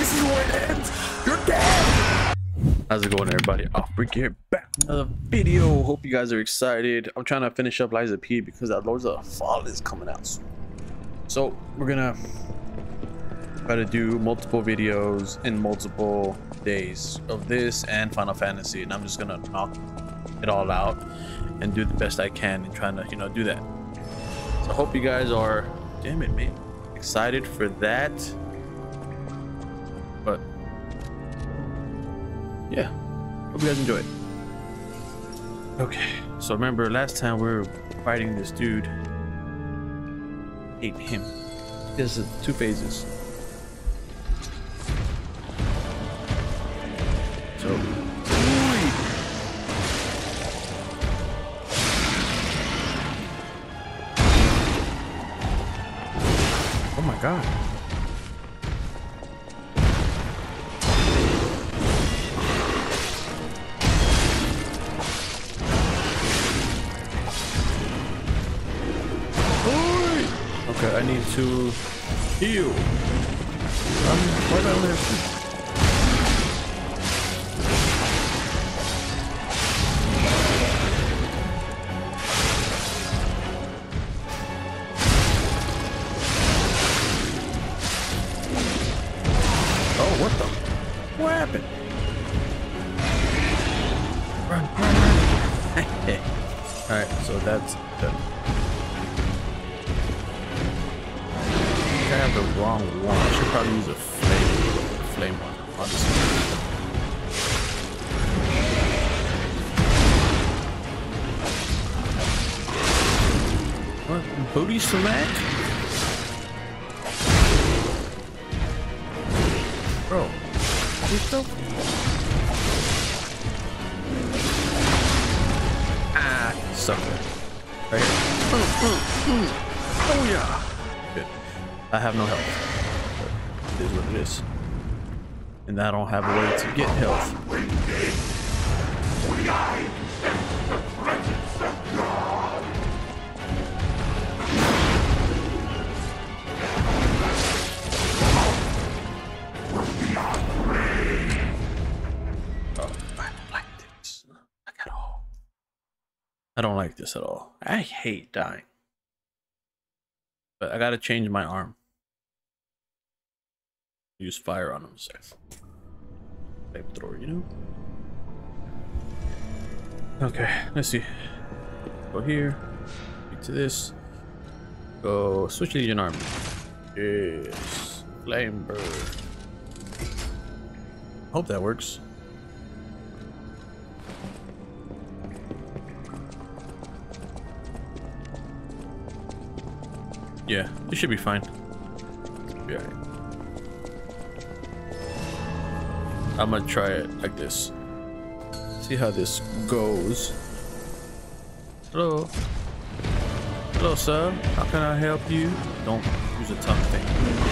This is where it ends. You're dead. How's it going, everybody? AlphaRique here, back with another video. Hope you guys are excited. I'm trying to finish up Liza P because that Lords of the Fall is coming out soon. So we're gonna try to do multiple videos in multiple days of this and Final Fantasy, and I'm just gonna knock it all out and do the best I can in trying to, you know, do that. So I hope you guys are, damn it, man, excited for that. But yeah, hope you guys enjoy it. Okay, so remember last time we were fighting this dude. Hate him. There's two phases. So oh my god. Okay, I need to heal. Why don't I live? Oh, what the? What happened? Run, run, run. Alright, so that's done. I have the wrong one. I should probably use a flame one, honestly. What? Booty smack? Bro, what the? Ah, sucker. Right here. Oh yeah. Good. I have no health. But it is what it is. And I don't have a way to get health. I don't like this at all. I hate dying. But I gotta change my arm. Use fire on him. Flamethrower, you know? Okay, let's see. Go here. Speak to this. Go switch Legion Army. Yes. Flame bird. Hope that works. Yeah, it should be fine. Be alright. I'm gonna try it like this. See how this goes. Hello. Hello, sir. How can I help you? Don't use a tongue thing.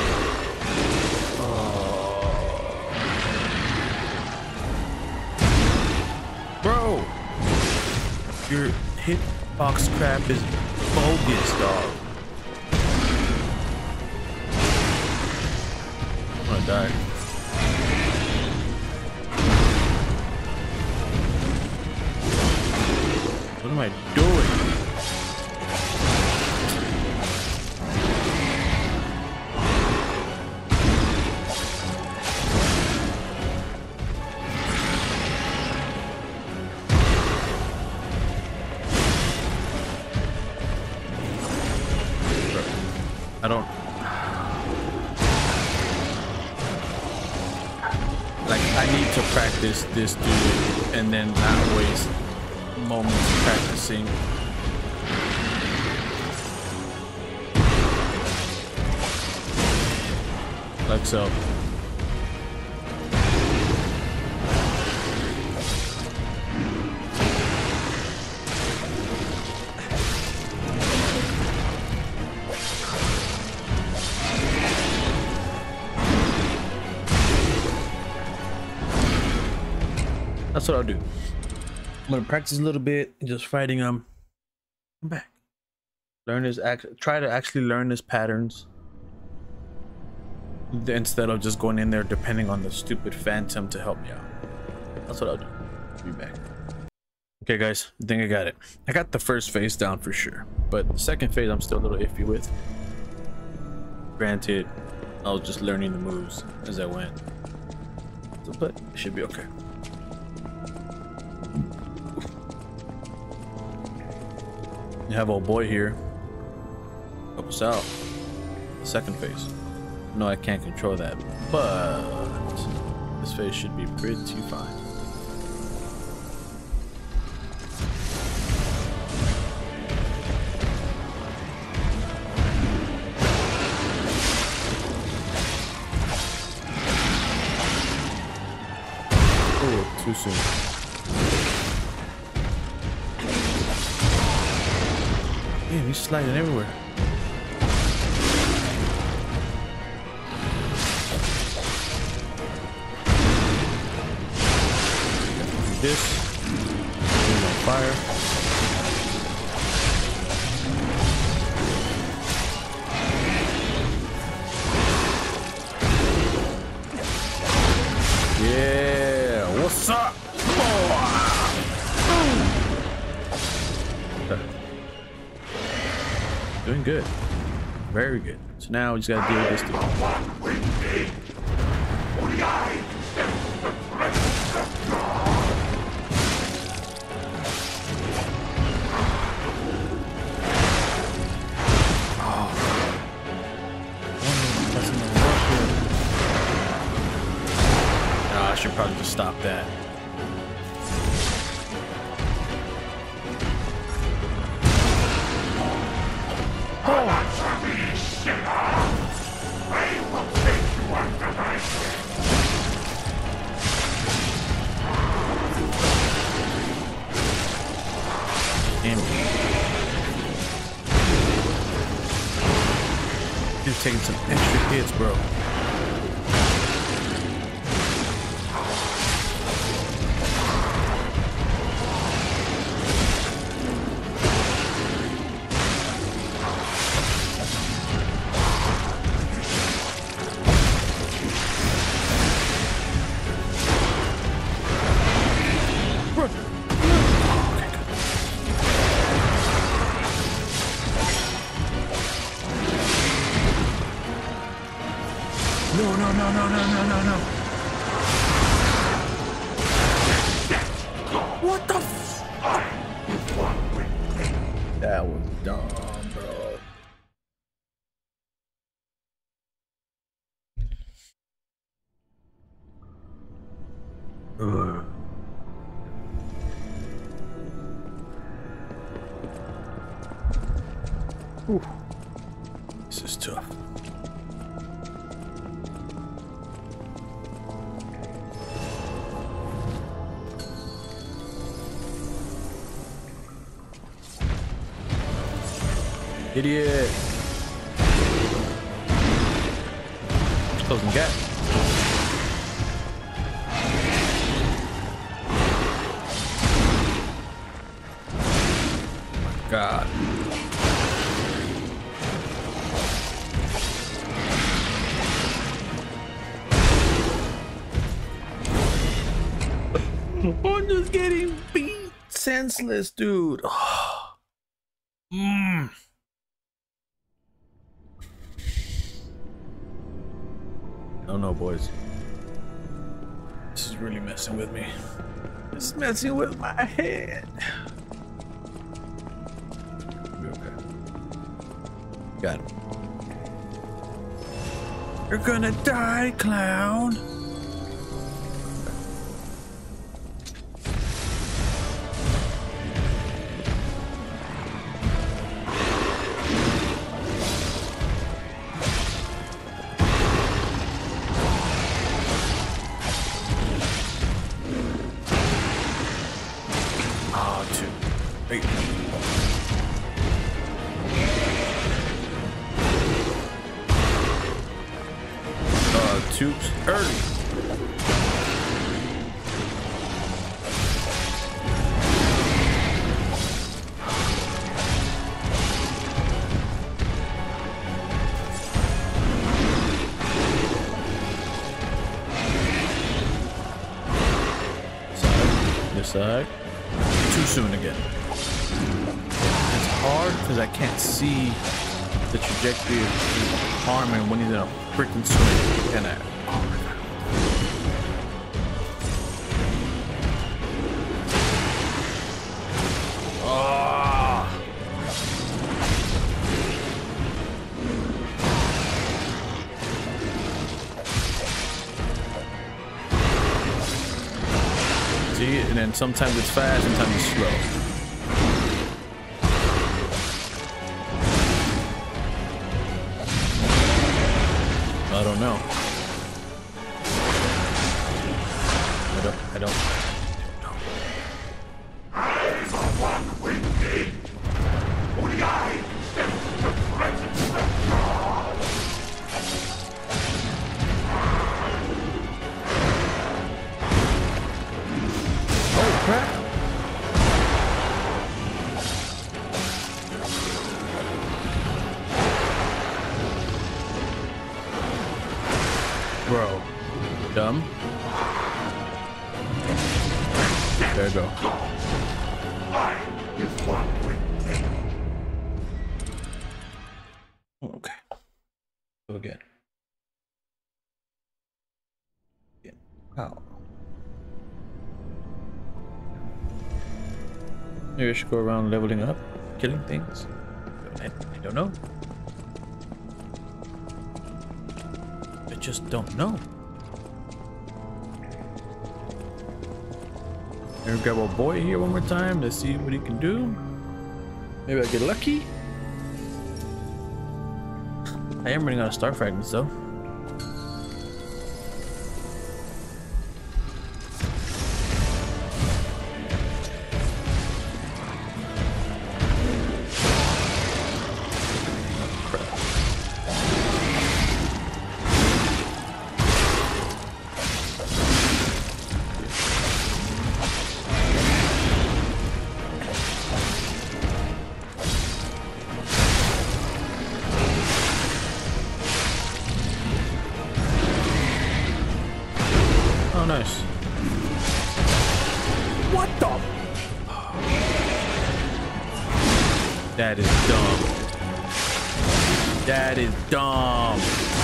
Bro! Your hitbox crap is bogus, dog. I'm gonna die. What am I doing? I don't. Like, I need to practice this dude and then not waste moments practicing. Like so. That's what I'll do. I'm gonna practice a little bit, just fighting them. Come back. Learn his try to actually learn his patterns. instead of just going in there depending on the stupid phantom to help me out. That's what I'll do. Be back. Okay guys, I think I got it. I got the first phase down for sure, but the second phase I'm still a little iffy with. Granted, I was just learning the moves as I went, so, but it should be okay. You have old boy here help us out. The second phase. No, I can't control that, but this phase should be pretty fine. Oh, too soon. Damn, he's sliding everywhere. This on fire. Yeah, what's up? Okay. Doing good, very good. So now we just gotta deal with this dude. I should probably just stop that. Damn. You're taking some extra hits, bro. No. What the f? That was dumb, bro. Ugh. Ooh. This is tough. Idiot. Closing gap. Oh my God. I'm just getting beat senseless, dude. Oh. I don't know, boys. This is really messing with me. It's messing with my head. Be okay. Got it. You're gonna die, clown. Tubes early. this side. Too soon again. It's hard because I can't see the trajectory of Harmon when he's in a freaking swing. And oh my god. See, and then sometimes it's fast, sometimes it's slow. I don't know. I don't. Oh crap! Bro, dumb. There you go. Okay. Go again. Wow. Maybe I should go around leveling up, killing things. I don't know. I just don't know. Maybe grab our boy here one more time to see what he can do. Maybe I get lucky. I am running out of star fragments though. Oh, nice. What the? That is dumb. That is dumb.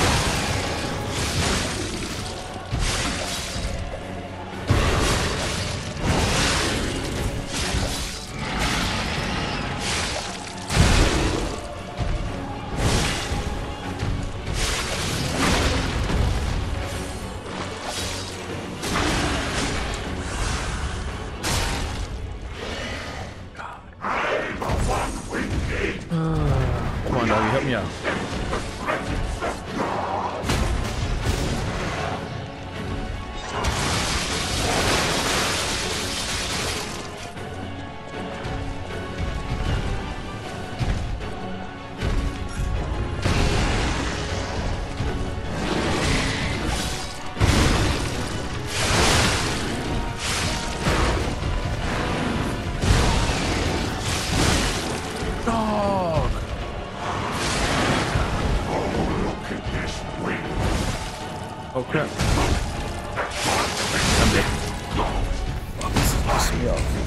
Come on, doggy, help me out. Dog. Oh crap. I'm dead. Oh, this is pissing me off.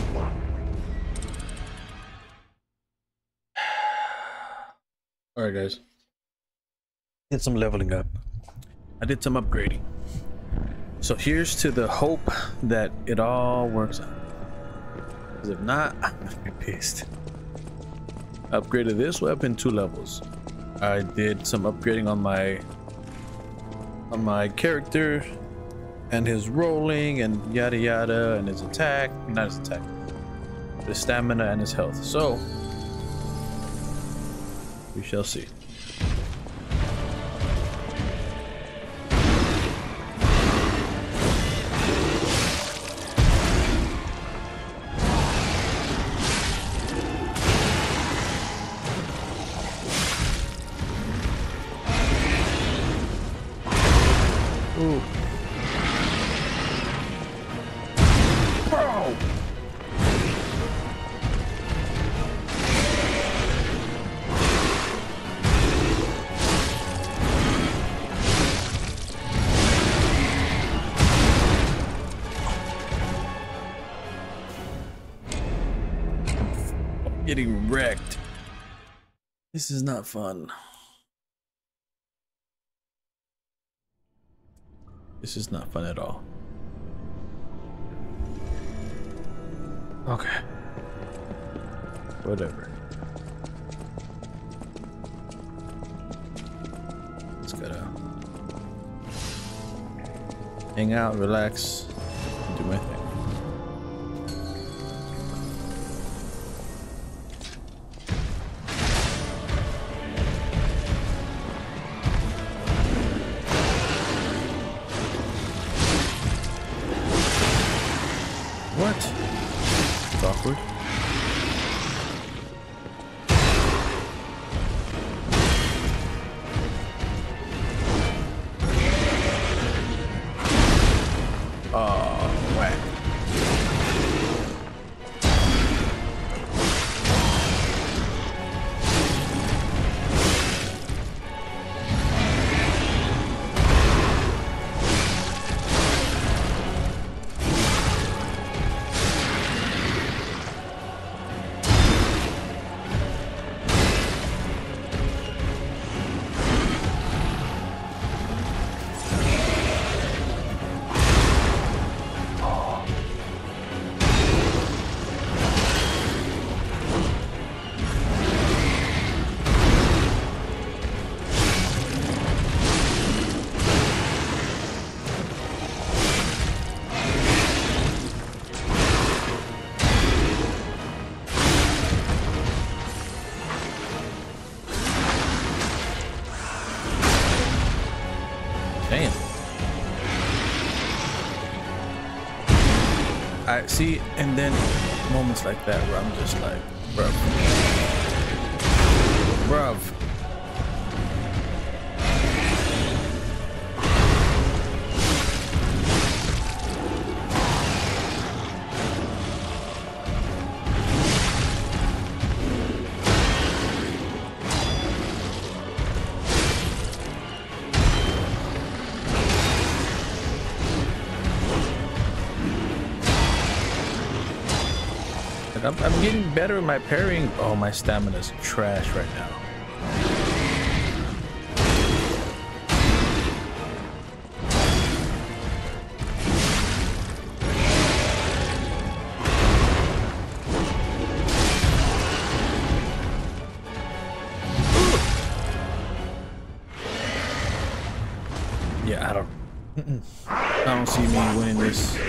Alright guys. Did some leveling up. I did some upgrading. So here's to the hope that it all works out. Because if not, I'm gonna be pissed. Upgraded this weapon 2 levels. I did some upgrading on my character and his rolling and yada yada and his attack, not his attack, his stamina and his health. So we shall see. Ooh. Bro! Getting wrecked. This is not fun. This is not fun at all. Okay. Whatever. Just gotta hang out, relax, and do my thing. What? It's awkward. Oh, whack. Damn. I see, and then moments like that where I'm just like, bruv. Bruv. I'm getting better at my parrying. Oh, my stamina's trash right now. Yeah, I don't see me winning this.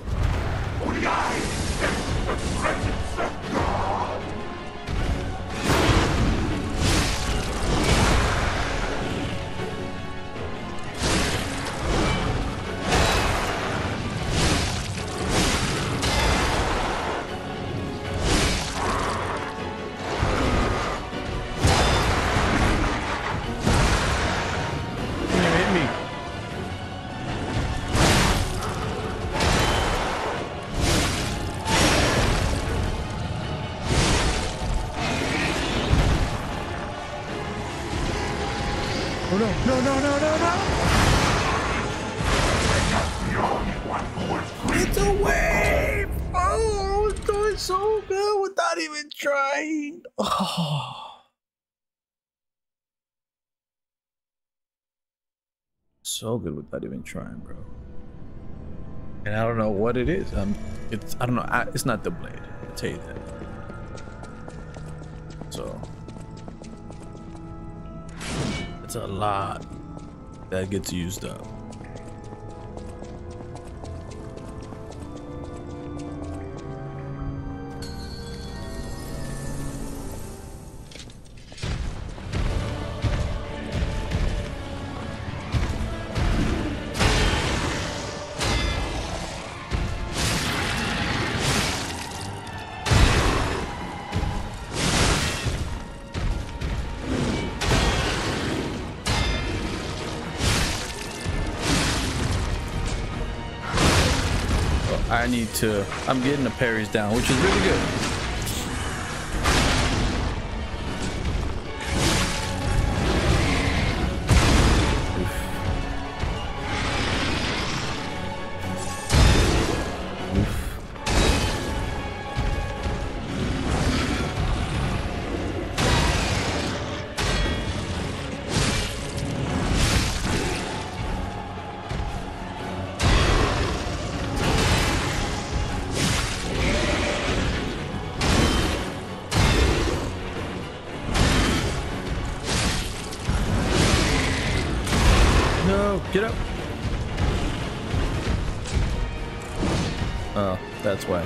Oh no, no, no, no, no, no! It's a wave! Oh, it's doing so good without even trying. Oh. So good without even trying, bro. And I don't know what it is. I don't know. It's not the blade. I'll tell you that. So. It's a lot that gets used up. I'm getting the parries down, which is really good. Get up. Oh, that's why.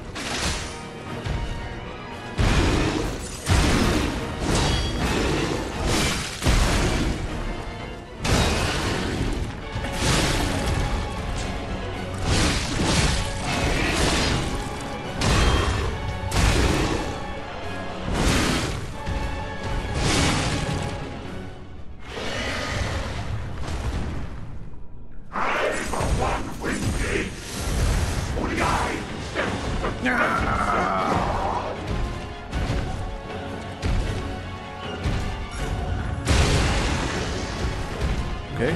Okay.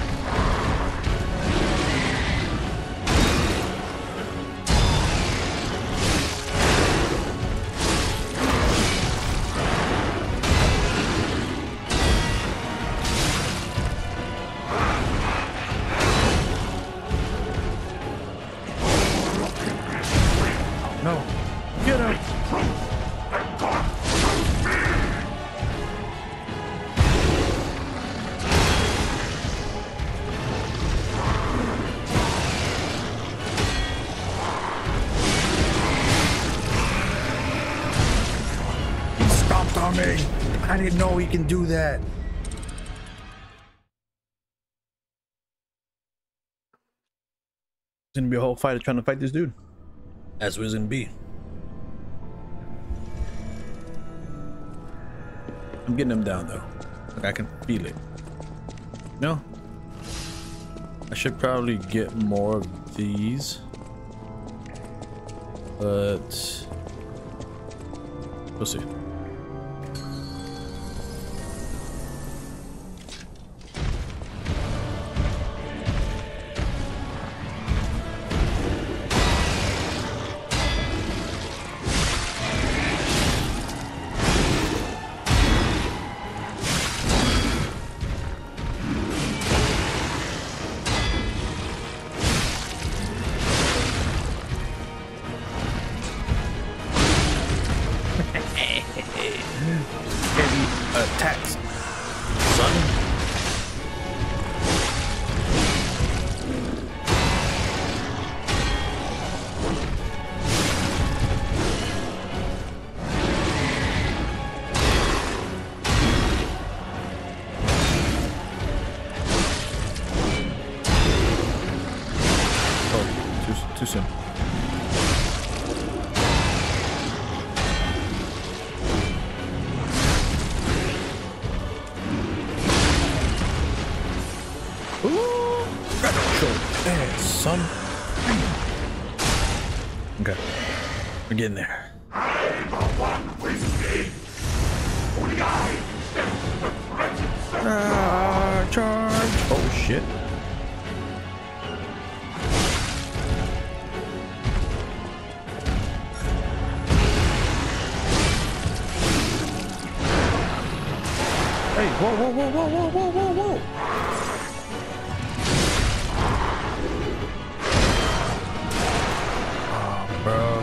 No. Get up. On me. I didn't know he can do that. It's gonna be a whole fight of trying to fight this dude. As was gonna be. I'm getting him down though. Like I can feel it. No. I should probably get more of these. But we'll see. Attacks, son. Oh, too soon. There, son. Okay, we're getting there. Charge! Oh shit! Hey! Whoa! Whoa! Whoa! Whoa! Whoa! Whoa! Whoa! Whoa! Bro.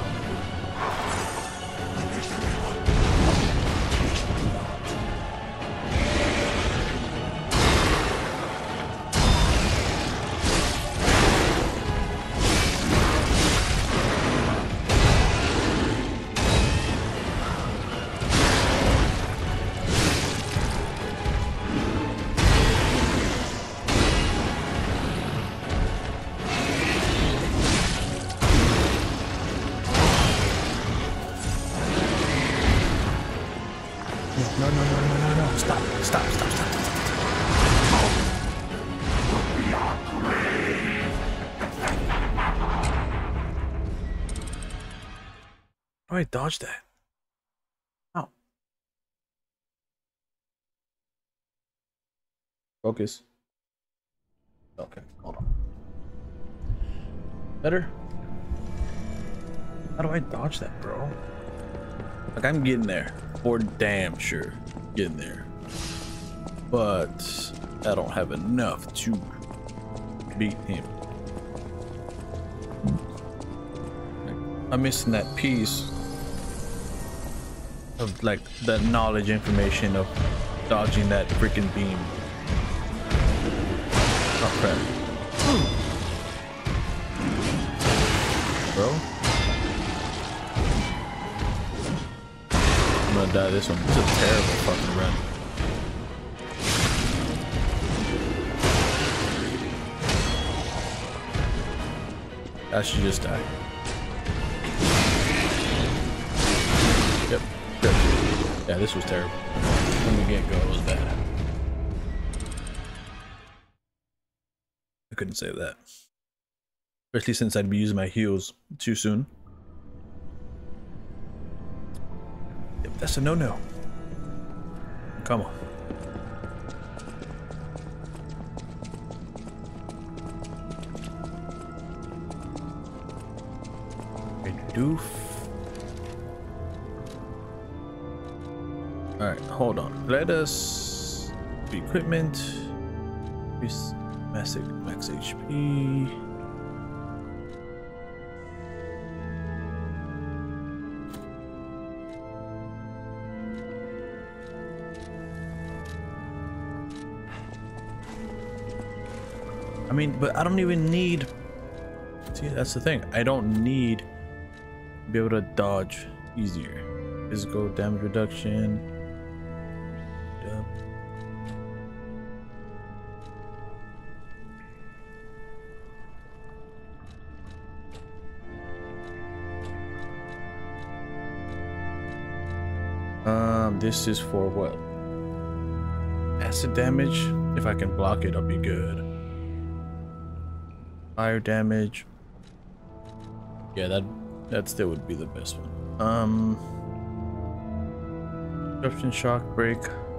No. Stop. Oh, I dodged that. Oh. Focus. Okay, hold on. Better? How do I dodge that, bro? Like, I'm getting there. For damn sure. Getting there. But I don't have enough to beat him. I'm missing that piece of like the knowledge information of dodging that freaking beam. Oh crap. Bro. I'm gonna die this one. It's a terrible fucking run. I should just die. Yep. Good. Yeah, this was terrible. From the get-go, it was bad. I couldn't save that. Especially since I'd be using my heals too soon. Yep, that's a no-no. Come on. Doof. Alright, hold on. Let us equipment. Max HP. I mean, but I don't even need. See, that's the thing. I don't need to be able to dodge easier. Physical damage reduction. Yep. This is for what? Acid damage. If I can block it, I'll be good. Fire damage. Yeah, that still would be the best one. Disruption, shock, break.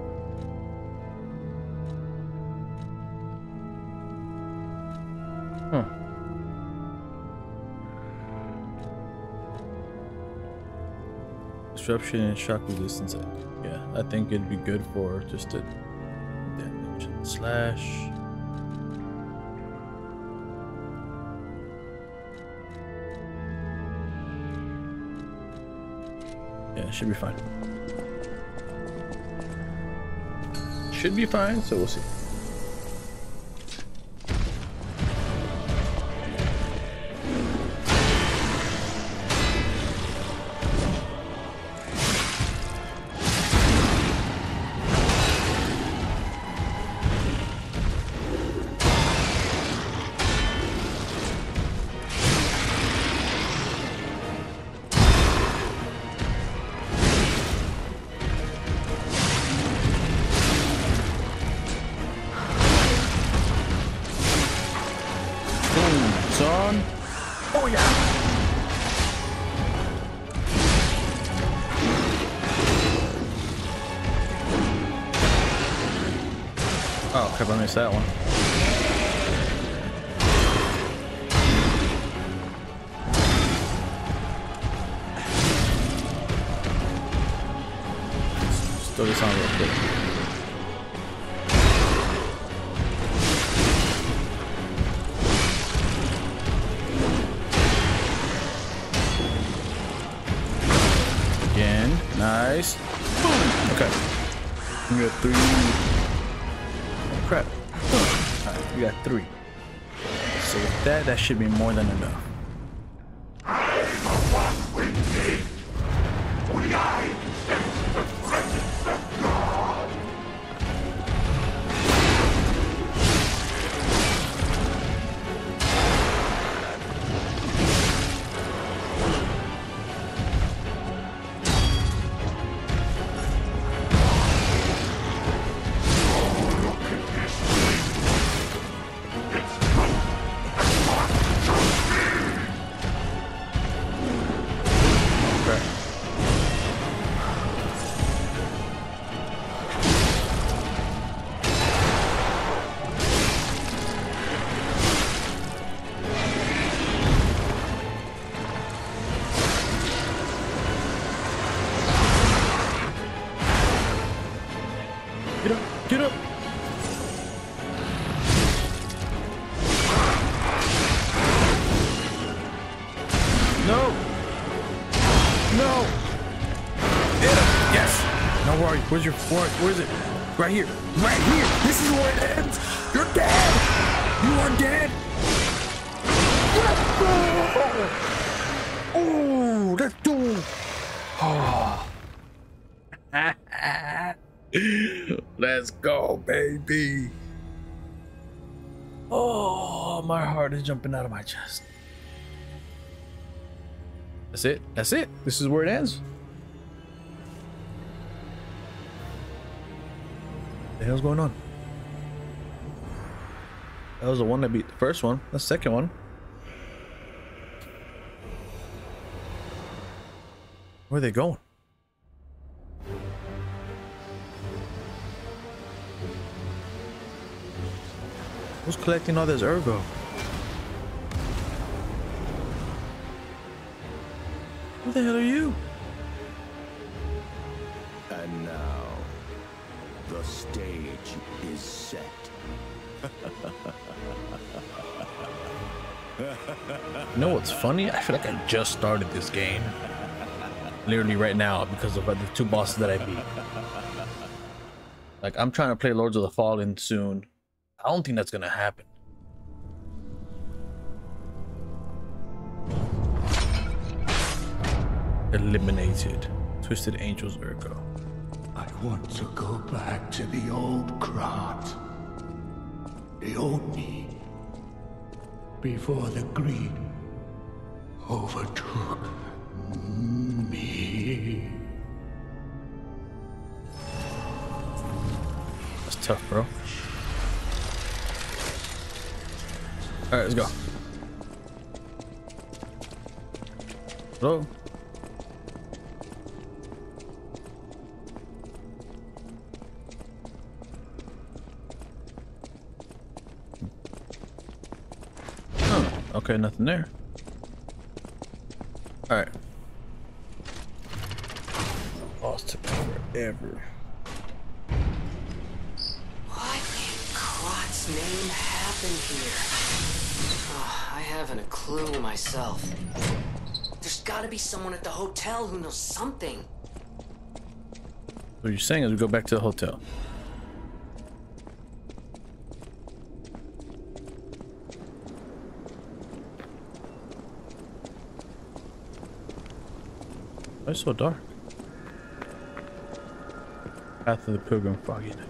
Huh. Disruption and shock resistance. Yeah, I think it'd be good for just a damage. Slash. Yeah, should be fine. Should be fine, so we'll see. Son. Oh yeah. Oh crap, I missed that one. Let's throw this on real quick. Nice. Boom. Okay. We got 3. Oh, crap. Alright, we got 3. So with that should be more than enough. Get up! Get up! No! No! Get up! Yes! No worry. Where's your fort? Where is it? Right here. Right here! This is where it ends! You're dead! You are dead. Let's go. Oh, let's do. Oh. Let's go, baby. Oh, my heart is jumping out of my chest. That's it. That's it. This is where it ends. What the hell's going on? That was the one that beat the first one. The second one. Where are they going? Who's collecting all this ergo? Who the hell are you? And now, the stage is set. You know what's funny? I feel like I just started this game. Literally right now because of the two bosses that I beat. Like, I'm trying to play Lords of the Fallen soon. I don't think that's gonna happen. Eliminated. Twisted Angel's Ergo. I want to go back to the old Krat. The old me. Before the greed overtook me. That's tough, bro. Alright, let's go. Hello? Oh, okay, nothing there. Alright. Oh, it took forever. What in Krat's name happened here? Oh, I haven't a clue myself. There's gotta be someone at the hotel who knows something. What you're saying is we go back to the hotel. Why is it so dark? Path of the Pilgrim, foggy night.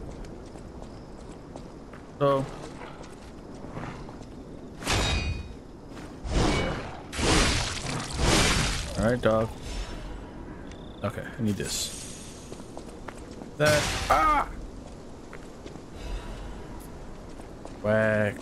So alright, dog. Okay, I need this. That. Ah! Whack.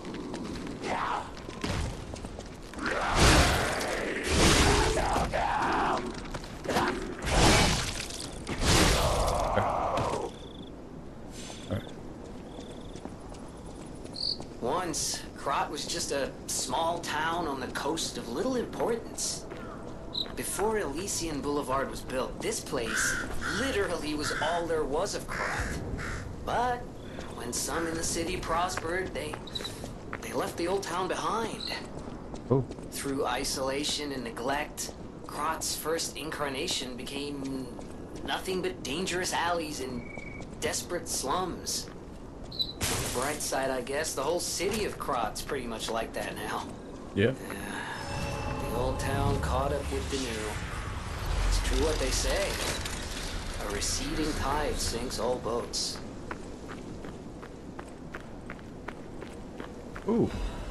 Once, Krat was just a small town on the coast of little importance. Before Elysian Boulevard was built, this place literally was all there was of Krat. But when some in the city prospered, they left the old town behind. Oh. Through isolation and neglect, Krat's first incarnation became nothing but dangerous alleys and desperate slums. On the bright side, I guess, the whole city of Krat's pretty much like that now. Yeah. The old town caught up with the new. It's true what they say. A receding tide sinks all boats. Ooh.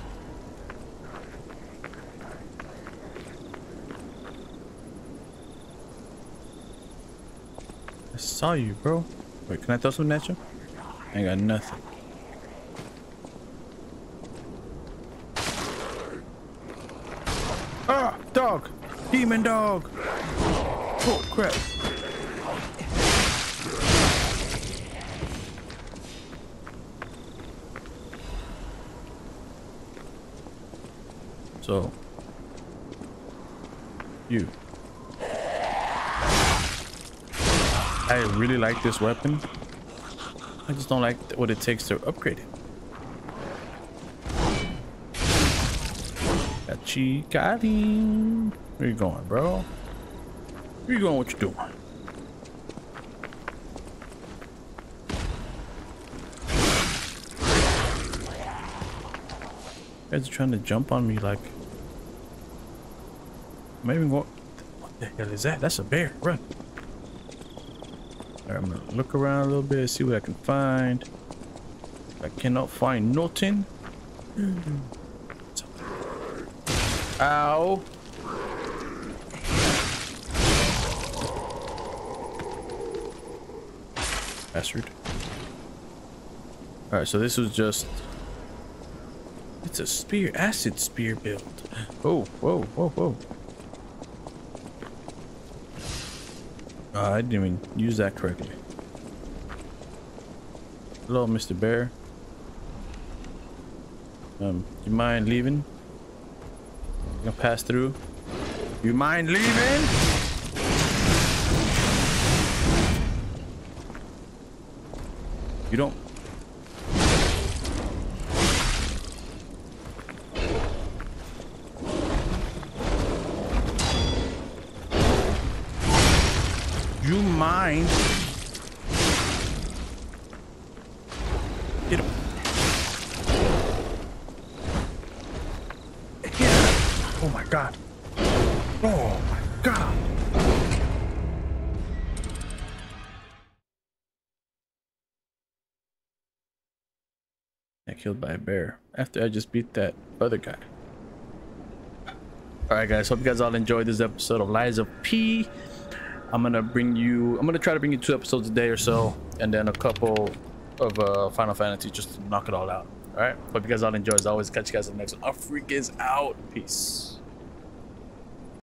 I saw you, bro. Wait, can I throw something at you? I ain't got nothing. Ah, dog! Demon dog! Oh, crap. So, you. I really like this weapon. I just don't like what it takes to upgrade it. Got you. Where you going, bro? Where you going? What you doing? guys are trying to jump on me like. Maybe what the hell is that? That's a bear. Run. All right, I'm gonna look around a little bit, see what I can find. I cannot find nothing. Ow. Bastard. Alright, so this was just... It's a spear, acid spear build. Oh, whoa, whoa, whoa. I didn't even use that correctly. Hello, Mr. Bear. You mind leaving? I'm gonna pass through. You mind leaving? You don't. You mind? Get him. Oh my god. Oh my god. Got killed by a bear after I just beat that other guy. Alright guys, hope you guys all enjoyed this episode of Lies of P. I'm gonna try to bring you 2 episodes a day or so, and then a couple of Final Fantasy just to knock it all out. Alright, hope you guys all enjoy. As always, catch you guys in the next one. AlphaRique is out. Peace.